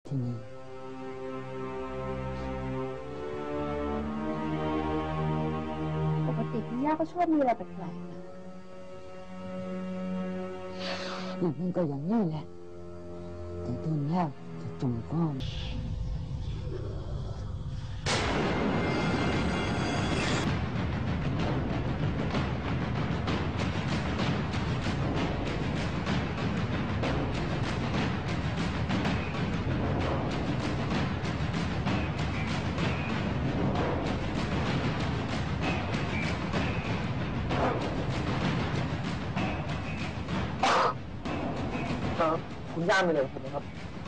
ที่นี่ปกติคุณย่าก็ชอบมีอะไรแปลกๆนะมันก็อย่างนี้แหละแต่ต้นแล้วจะจงก้อนคุณย่ามีอะไรกับผมไหมครับ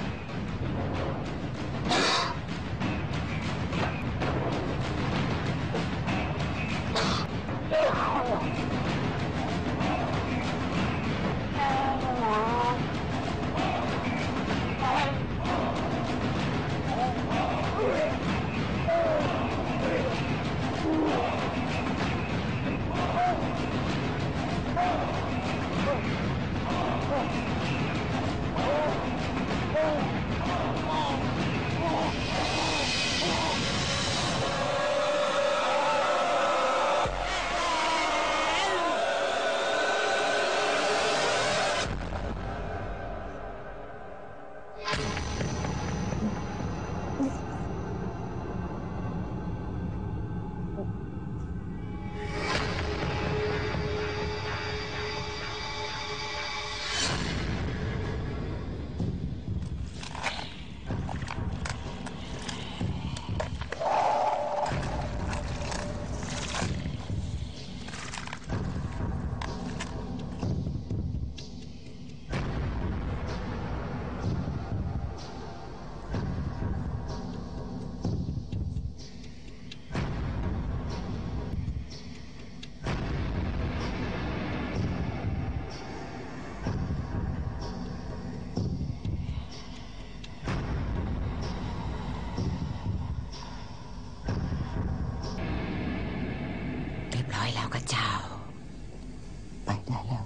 เรียบร้อยแล้วก็เจ้าไปได้แล้ว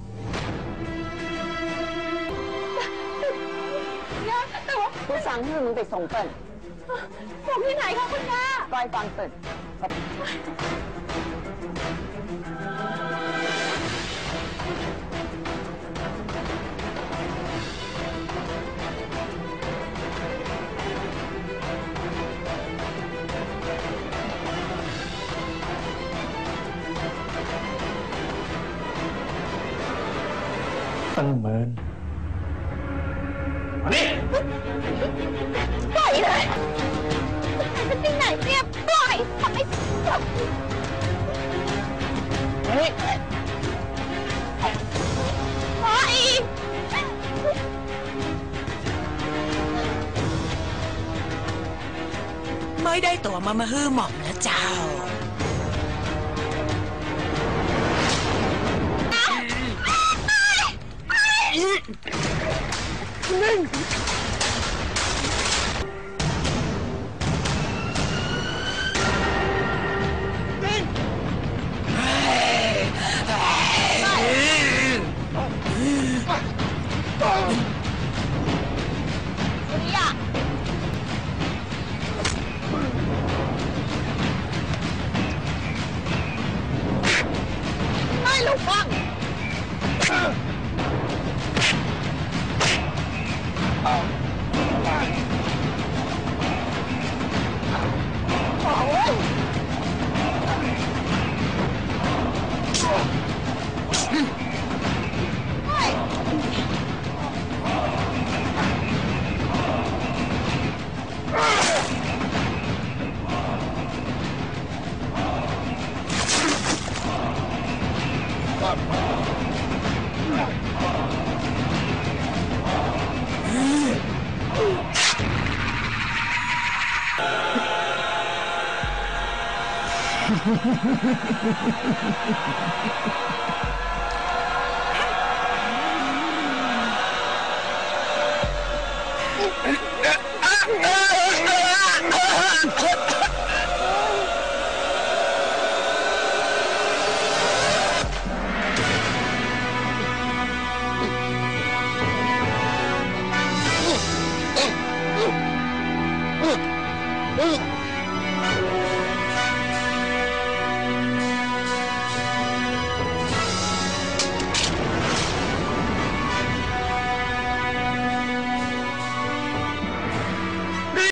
ย่าแต่ว่าผู้สั่งให้มึงไปส่งเปิ่นส่งที่ไหนคะคุณย่าปล่อยก่อนเปิ่นตั้งเมินมานี่ปล่อยเลยจะไปไหนเนี่ยปล่อยทำไมเฮ้ยปล่อยไม่ได้ตัวมาฮื้อหม่อมนะเจ้าไม่ลูกบ้างนี่